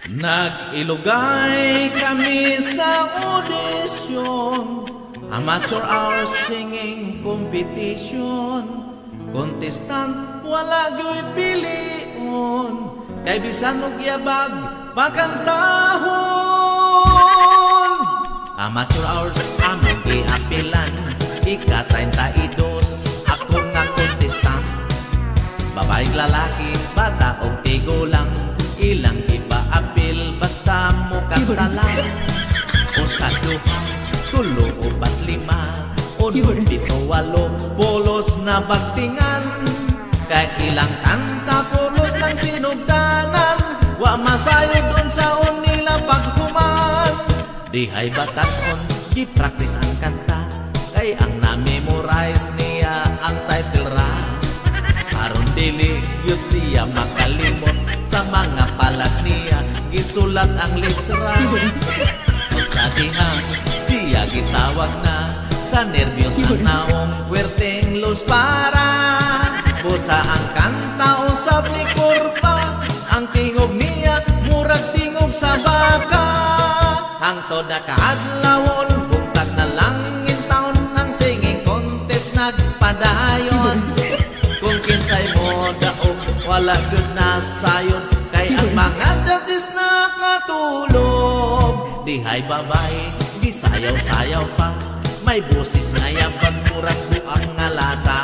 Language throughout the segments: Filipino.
Nag-ilugay kami sa audition, amateur hour singing competition. Contestant wala gyo'y pilion, kay bisan og yabag pakantahon. Amateur hours among giapilan, ika-32 ako nga contestant. Babaeng lalaki, bata o tigulang, ilang ipa-apil basta mo kantalang. O sa duha, tulo o bat lima, unod pito walo, pulos na bagtingan. Kay ilang kanta, pulos ng sinugdanan, wa masayo doon sa unila paghuman. Dihay batason, gi-practice ang kanta, kay ang na-memorize niya ang title ra. Aron dili yun siya makalimot, sa mga palat niya gisulat ang litra. Pag sa diha siya gitawag na, sa nervyos ang naong puwerteng luz para. Busa ang kanta usab ni kurpa, ang tingog niya murag tingog sa baka. Hangtod na kaadlawon, buntag na langin taon, ang singing contest nagpadayon. Kung kinsay mo daog, wala gud na sayon, kay ang mga judges nakatulog. Dihay babae, di sayaw-sayaw pa, may busis nga yabag murag buak nga lata.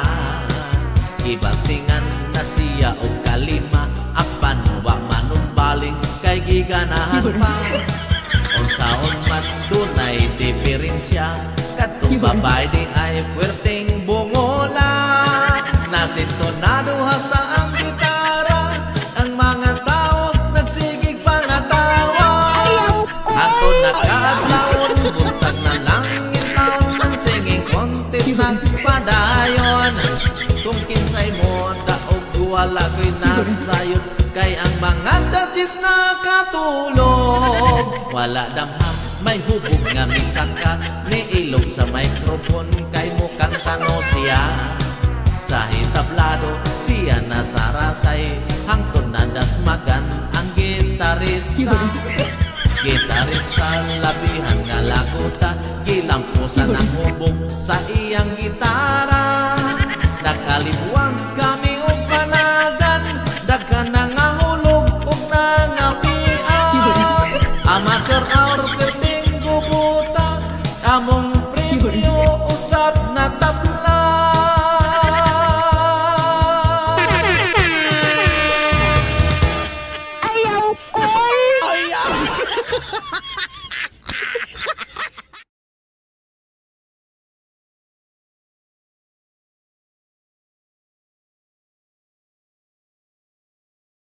Ibantingan na siya o kalima, apan wa manumbaling kay giganahan pa. Unsaon man dunay diferensya, katong babae di ay puwerteng bungola. Nasintonado hasta ang gitara, ang mga tao nagsigig pangatawa. Ato nakaadlawon, buntag na langin taon, ang singing contest nagpadayon. Kung kinsay mo daog, wala ko'y nasayod, kay ang mga judges nakatulog. Wala damham, may hubog nga misaka, ni ilog sa microphone, kay mo kanta no siya. Sa hitablado, siya nasarasay, hangtod na dasmagan ang gitarista. Gitarista, labihan nga laguta, gilampusan ang hubog sa iyang gitara. Nakalibuang kami og panagan, daghan na nga hulog og nangapian. Amateur hour perting gubuta, among